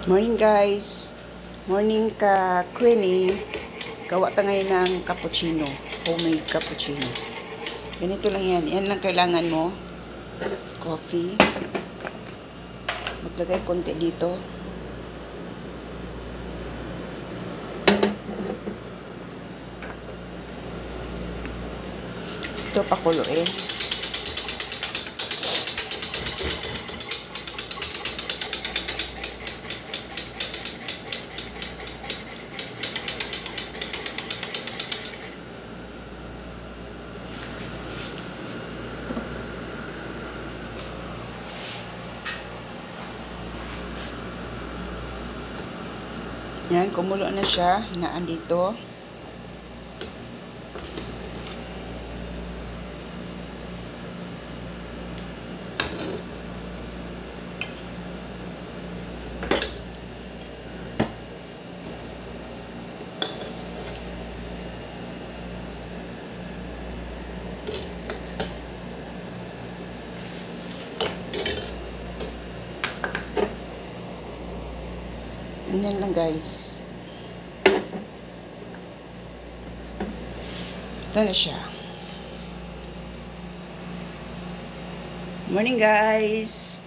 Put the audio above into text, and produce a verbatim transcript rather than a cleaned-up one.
Morning guys. Morning ka Queenie. Gawa ta ngayon ng cappuccino. Homemade cappuccino. Ganito lang yan. Yan lang kailangan mo. Coffee. Maglagay konti dito. Ito pakuluin. Yan, kumulo na siya. Hinaan dito. Ganyan lang guys. Ito na siya. Morning guys.